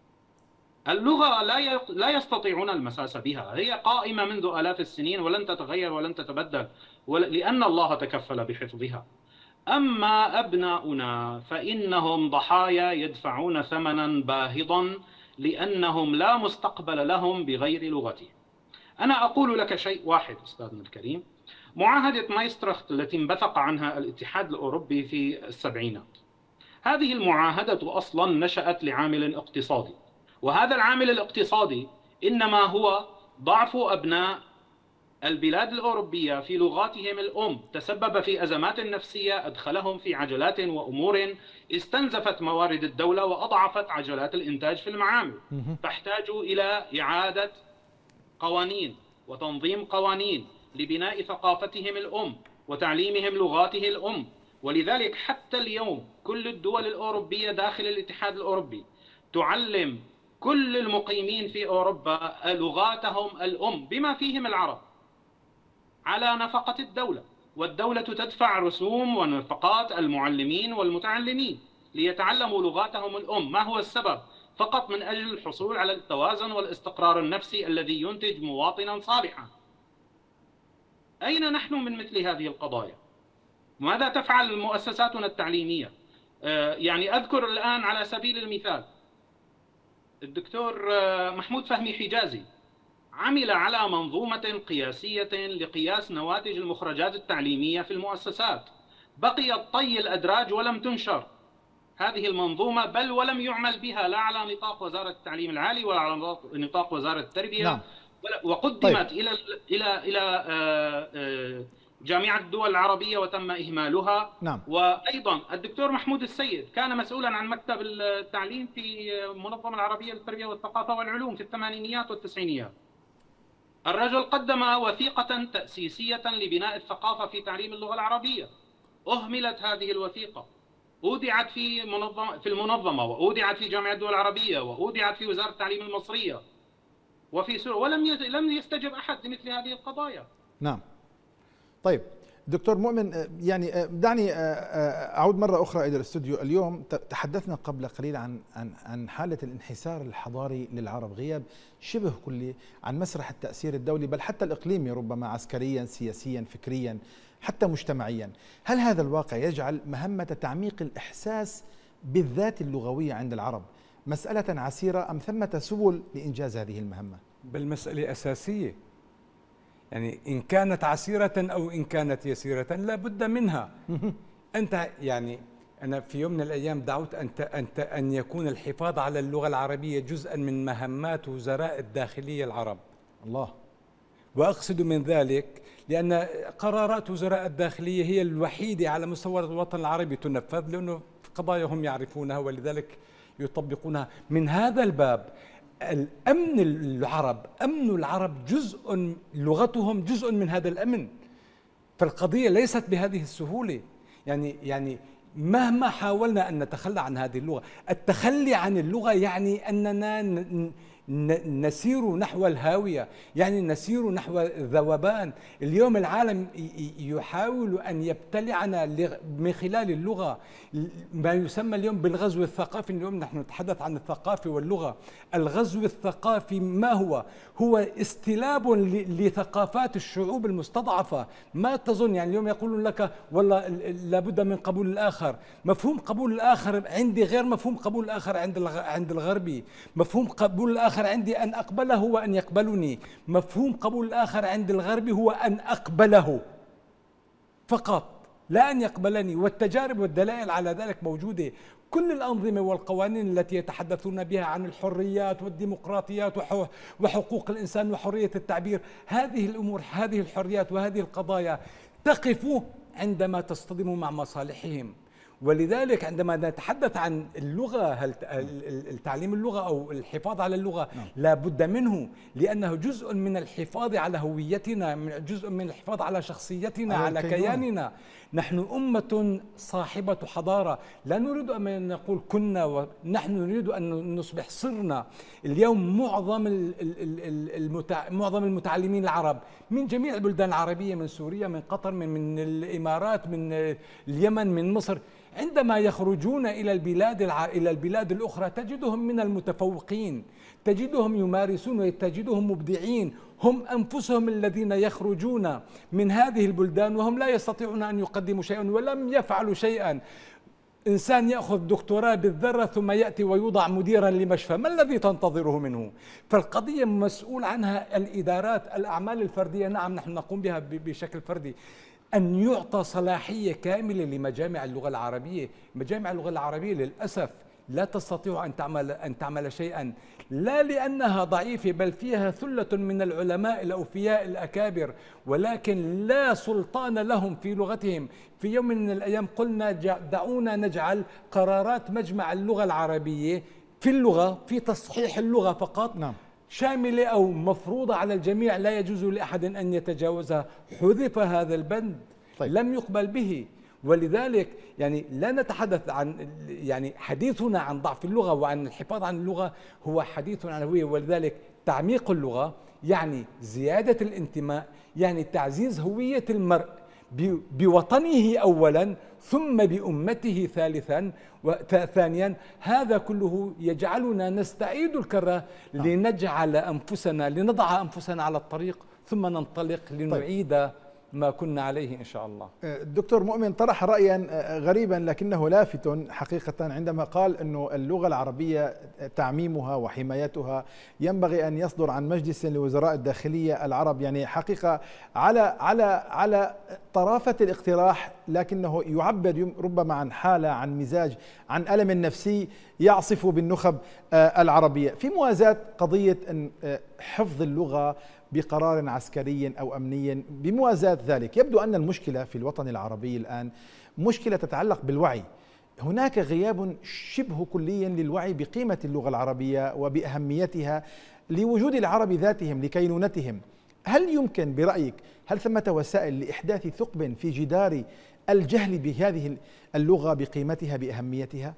اللغة لا لا يستطيعون المساس بها، هي قائمة منذ آلاف السنين ولن تتغير ولن تتبدل، لأن الله تكفل بحفظها. أما أبناؤنا فإنهم ضحايا يدفعون ثمنا باهظا لأنهم لا مستقبل لهم بغير لغته. أنا أقول لك شيء واحد أستاذنا الكريم، معاهدة مايسترخت التي انبثق عنها الاتحاد الأوروبي في السبعينات، هذه المعاهدة أصلا نشأت لعامل اقتصادي، وهذا العامل الاقتصادي إنما هو ضعف أبناء البلاد الأوروبية في لغاتهم الأم، تسبب في أزمات نفسية أدخلهم في عجلات وأمور استنزفت موارد الدولة وأضعفت عجلات الإنتاج في المعامل، فاحتاجوا إلى إعادة قوانين وتنظيم قوانين لبناء ثقافتهم الأم وتعليمهم لغاته الأم. ولذلك حتى اليوم كل الدول الأوروبية داخل الاتحاد الأوروبي تعلم كل المقيمين في أوروبا لغاتهم الأم بما فيهم العرب على نفقة الدولة، والدولة تدفع رسوم ونفقات المعلمين والمتعلمين ليتعلموا لغاتهم الأم. ما هو السبب؟ فقط من أجل الحصول على التوازن والاستقرار النفسي الذي ينتج مواطنا صالحا. أين نحن من مثل هذه القضايا؟ ماذا تفعل مؤسساتنا التعليمية؟ يعني أذكر الآن على سبيل المثال الدكتور محمود فهمي حجازي عمل على منظومة قياسية لقياس نواتج المخرجات التعليمية في المؤسسات، بقيت طي الأدراج ولم تنشر هذه المنظومة، بل ولم يعمل بها لا على نطاق وزارة التعليم العالي ولا على نطاق وزارة التربية. نعم. وقدمت طيب. إلى إلى إلى جامعة الدول العربية وتم إهمالها. نعم. وأيضا الدكتور محمود السيد كان مسؤولا عن مكتب التعليم في المنظمة العربية للتربية والثقافة والعلوم في الثمانينيات والتسعينيات. الرجل قدم وثيقة تأسيسية لبناء الثقافة في تعليم اللغة العربية، أهملت هذه الوثيقة، أودعت في منظمة في المنظمة، وأودعت في جامعة الدول العربية، وأودعت في وزارة التعليم المصرية وفي سوريا، ولم لم يستجب أحد لمثل هذه القضايا. نعم. طيب دكتور مؤمن، يعني دعني أعود مرة أخرى إلى الاستوديو. اليوم تحدثنا قبل قليل عن عن عن حالة الانحسار الحضاري للعرب، غياب شبه كلي عن مسرح التأثير الدولي بل حتى الإقليمي، ربما عسكريا سياسيا فكريا حتى مجتمعيا. هل هذا الواقع يجعل مهمة تعميق الإحساس بالذات اللغوية عند العرب مسألة عسيرة أم ثمة سبل لإنجاز هذه المهمة؟ بالمسألة أساسية، يعني إن كانت عسيرة أو إن كانت يسيرة لا بد منها. أنت يعني أنا في يوم من الأيام دعوت أن أنت أن يكون الحفاظ على اللغة العربية جزءا من مهمات وزراء الداخلية العرب. الله. وأقصد من ذلك لأن قرارات وزراء الداخلية هي الوحيدة على مستوى الوطن العربي تنفذ، لأنه في قضايا هم يعرفونها ولذلك يطبقونها. من هذا الباب الأمن العرب، أمن العرب جزء، لغتهم جزء من هذا الأمن. فالقضية ليست بهذه السهولة، يعني يعني مهما حاولنا أن نتخلى عن هذه اللغة، التخلي عن اللغة يعني أننا نسير نحو الهاوية، يعني نسير نحو الذوبان. اليوم العالم يحاول أن يبتلعنا من خلال اللغة، ما يسمى اليوم بالغزو الثقافي. اليوم نحن نتحدث عن الثقافة واللغة. الغزو الثقافي ما هو؟ هو استلاب لثقافات الشعوب المستضعفة. ما تظن يعني اليوم يقولون لك والله لابد من قبول الآخر. مفهوم قبول الآخر عندي غير مفهوم قبول الآخر عند عند الغربي. مفهوم قبول الآخر عندي أن أقبله هو أن يقبلني. مفهوم قبول الآخر عند الغربي هو أن أقبله فقط، لا أن يقبلني. والتجارب والدلائل على ذلك موجودة. كل الأنظمة والقوانين التي يتحدثون بها عن الحريات والديمقراطيات وحقوق الإنسان وحرية التعبير، هذه الأمور، هذه الحريات وهذه القضايا تقف عندما تصطدم مع مصالحهم. ولذلك عندما نتحدث عن اللغة، التعليم اللغة أو الحفاظ على اللغة لا بد منه، لأنه جزء من الحفاظ على هويتنا، جزء من الحفاظ على شخصيتنا، على كياننا. نحن أمة صاحبة حضارة، لا نريد أن نقول كنا، ونحن نريد أن نصبح صرنا. اليوم معظم معظم المتعلمين العرب من جميع البلدان العربية، من سوريا، من قطر، من من الإمارات، من اليمن، من مصر، عندما يخرجون إلى البلاد إلى البلاد الأخرى تجدهم من المتفوقين، تجدهم يمارسون وتجدهم مبدعين. هم أنفسهم الذين يخرجون من هذه البلدان وهم لا يستطيعون أن يقدموا شيئا ولم يفعلوا شيئا. إنسان يأخذ دكتوراه بالذرة ثم يأتي ويوضع مديرا لمشفى، ما الذي تنتظره منه؟ فالقضية مسؤول عنها الإدارات. الأعمال الفردية نعم نحن نقوم بها بشكل فردي. أن يعطى صلاحية كاملة لمجامع اللغة العربية. مجامع اللغة العربية للأسف لا تستطيع أن تعمل أن تعمل شيئا، لا لأنها ضعيفة، بل فيها ثلة من العلماء الأوفياء الأكابر، ولكن لا سلطان لهم في لغتهم. في يوم من الأيام قلنا دعونا نجعل قرارات مجمع اللغة العربية في اللغة، في تصحيح اللغة فقط، نعم، شاملة أو مفروضة على الجميع، لا يجوز لأحد أن يتجاوزها. حذف هذا البند. طيب. لم يقبل به. ولذلك يعني لا نتحدث عن يعني حديثنا عن ضعف اللغة وعن الحفاظ عن اللغة هو حديث عن الهوية. ولذلك تعميق اللغة يعني زيادة الانتماء، يعني تعزيز هوية المرء بوطنه أولا ثم بأمته ثالثا وثانيا. هذا كله يجعلنا نستعيد الكرة لنجعل أنفسنا، لنضع أنفسنا على الطريق ثم ننطلق لنعيد طيب. ما كنا عليه إن شاء الله. الدكتور مؤمن طرح رأيا غريبا لكنه لافت حقيقة عندما قال أنه اللغة العربية تعميمها وحمايتها ينبغي أن يصدر عن مجلس لوزراء الداخلية العرب. يعني حقيقة على على على طرافة الاقتراح، لكنه يعبر ربما عن حالة، عن مزاج، عن ألم نفسي يعصف بالنخب العربية، في موازاة قضية أن حفظ اللغة بقرار عسكري أو أمني. بموازاة ذلك يبدو أن المشكلة في الوطن العربي الآن مشكلة تتعلق بالوعي. هناك غياب شبه كلي للوعي بقيمة اللغة العربية وبأهميتها لوجود العرب ذاتهم، لكينونتهم. هل يمكن برأيك، هل ثمة وسائل لإحداث ثقب في جدار الجهل بهذه اللغة، بقيمتها، بأهميتها؟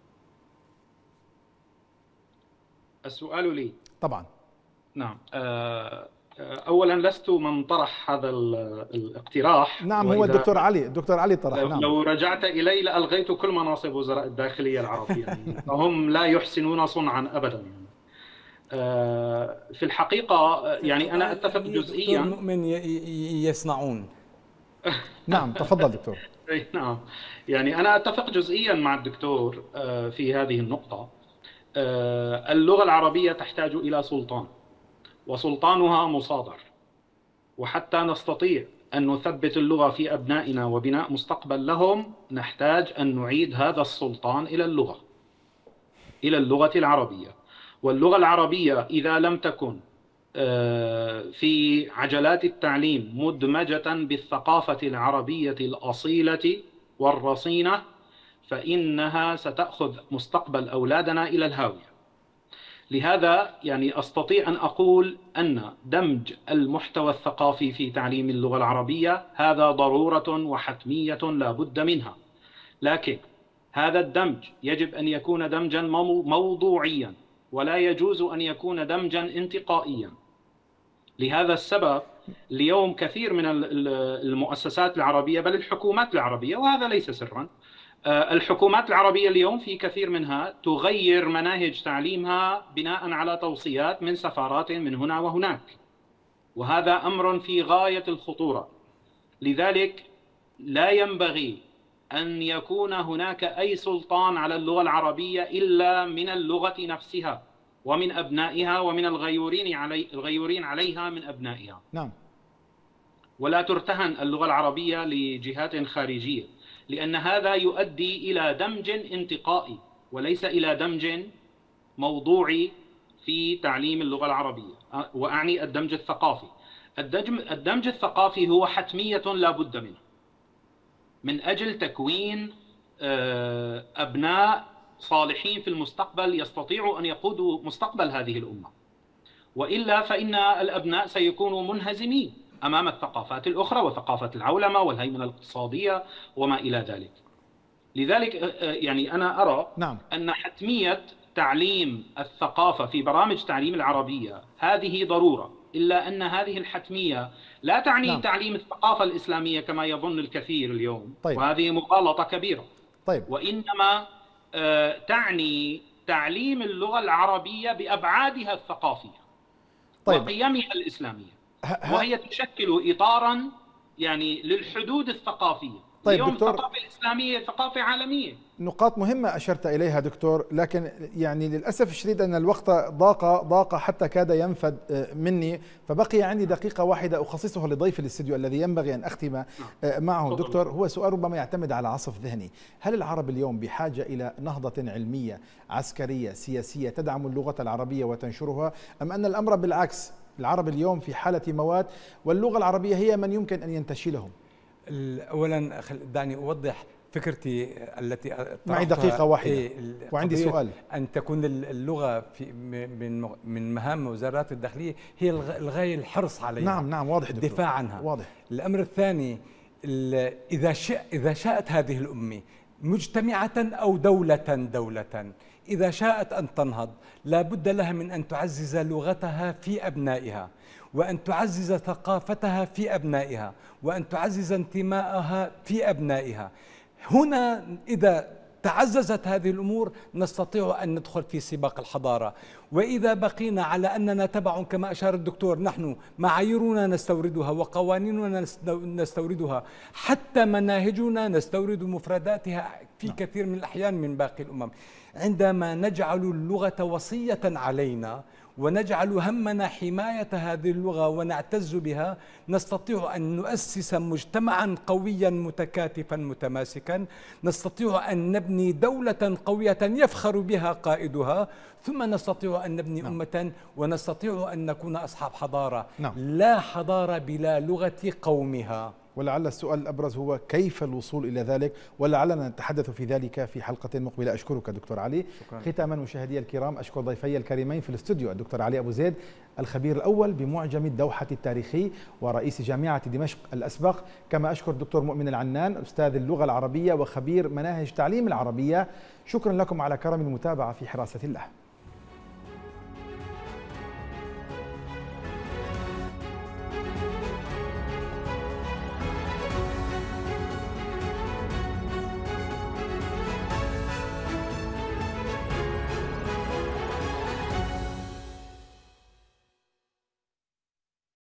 السؤال لي طبعا. نعم. أولا لست من طرح هذا الاقتراح. نعم، هو الدكتور علي الدكتور علي طرح. لو, نعم. لو رجعت إلي لألغيت كل مناصب وزراء الداخلية العرب، يعني فهم لا يحسنون صنعا أبدا. يعني في الحقيقة يعني أنا أتفق جزئيا. دكتور مؤمن يصنعون. نعم تفضل دكتور. نعم، يعني أنا أتفق جزئيا مع الدكتور في هذه النقطة. اللغة العربية تحتاج إلى سلطان، وسلطانها مصادر، وحتى نستطيع أن نثبت اللغة في أبنائنا وبناء مستقبل لهم نحتاج أن نعيد هذا السلطان إلى اللغة إلى اللغة العربية. واللغة العربية إذا لم تكن في عجلات التعليم مدمجة بالثقافة العربية الأصيلة والرصينة فإنها ستأخذ مستقبل أولادنا إلى الهاوية. لهذا يعني أستطيع أن أقول أن دمج المحتوى الثقافي في تعليم اللغة العربية هذا ضرورة وحتمية لا بد منها، لكن هذا الدمج يجب أن يكون دمجا موضوعيا ولا يجوز أن يكون دمجا انتقائيا. لهذا السبب اليوم كثير من المؤسسات العربية بل الحكومات العربية، وهذا ليس سرا، الحكومات العربية اليوم في كثير منها تغير مناهج تعليمها بناء على توصيات من سفارات من هنا وهناك، وهذا أمر في غاية الخطورة. لذلك لا ينبغي أن يكون هناك أي سلطان على اللغة العربية إلا من اللغة نفسها ومن أبنائها ومن الغيورين علي الغيورين عليها من أبنائها. نعم. ولا ترتهن اللغة العربية لجهات خارجية، لأن هذا يؤدي إلى دمج انتقائي وليس إلى دمج موضوعي في تعليم اللغة العربية، وأعني الدمج الثقافي. الدمج الثقافي هو حتمية لا بد منه من أجل تكوين أبناء صالحين في المستقبل يستطيعوا أن يقودوا مستقبل هذه الأمة، وإلا فإن الأبناء سيكونوا منهزمين أمام الثقافات الأخرى وثقافة العولمة والهيمنة الاقتصادية وما إلى ذلك. لذلك يعني أنا أرى نعم. أن حتمية تعليم الثقافة في برامج تعليم العربية هذه ضرورة، إلا أن هذه الحتمية لا تعني نعم. تعليم الثقافة الإسلامية كما يظن الكثير اليوم. طيب. وهذه مغالطة كبيرة. طيب. وإنما تعني تعليم اللغة العربية بأبعادها الثقافية طيب. وقيمها الإسلامية، وهي تشكل إطارا يعني للحدود الثقافية. طيب اليوم دكتور، الثقافة الإسلامية ثقافة عالمية. نقاط مهمة أشرت إليها دكتور، لكن يعني للأسف الشديد أن الوقت ضاق ضاق حتى كاد ينفد مني، فبقي عندي دقيقة واحدة أخصصها لضيف الاستديو الذي ينبغي أن أختم معه. دكتور، هو سؤال ربما يعتمد على عصف ذهني. هل العرب اليوم بحاجة إلى نهضة علمية عسكرية سياسية تدعم اللغة العربية وتنشرها، أم أن الأمر بالعكس، العرب اليوم في حالة موات واللغة العربية هي من يمكن أن ينتشلهم؟ أولا دعني أوضح فكرتي التي معي دقيقة واحدة. إيه وعندي سؤال. أن تكون اللغة في من من مهام وزارات الداخلية هي الغاية الحرص عليها. نعم نعم واضح دكتور. الدفاع عنها واضح. الأمر الثاني، إذا شاء إذا شاءت هذه الأمة مجتمعة أو دولة دولة إذا شاءت أن تنهض لا بد لها من أن تعزز لغتها في أبنائها، وأن تعزز ثقافتها في أبنائها، وأن تعزز انتماءها في أبنائها. هنا إذا تعززت هذه الأمور نستطيع أن ندخل في سباق الحضارة. وإذا بقينا على أننا تبع كما أشار الدكتور، نحن معاييرنا نستوردها وقوانيننا نستوردها، حتى مناهجنا نستورد مفرداتها في كثير من الأحيان من باقي الأمم. عندما نجعل اللغة وصية علينا ونجعل همنا حماية هذه اللغة ونعتز بها، نستطيع أن نؤسس مجتمعا قويا متكاتفا متماسكا، نستطيع أن نبني دولة قوية يفخر بها قائدها، ثم نستطيع أن نبني نعم. أمة، ونستطيع أن نكون أصحاب حضارة. نعم. لا حضارة بلا لغة قومها. ولعل السؤال الأبرز هو كيف الوصول إلى ذلك، ولعلنا نتحدث في ذلك في حلقة مقبلة. أشكرك دكتور علي. شكرا. ختاما مشاهدي الكرام، أشكر ضيفي الكريمين في الاستوديو الدكتور علي أبو زيد، الخبير الأول بمعجم الدوحة التاريخي ورئيس جامعة دمشق الأسبق، كما أشكر الدكتور مؤمن العنان أستاذ اللغة العربية وخبير مناهج تعليم العربية. شكرا لكم على كرم المتابعة في حراسة الله.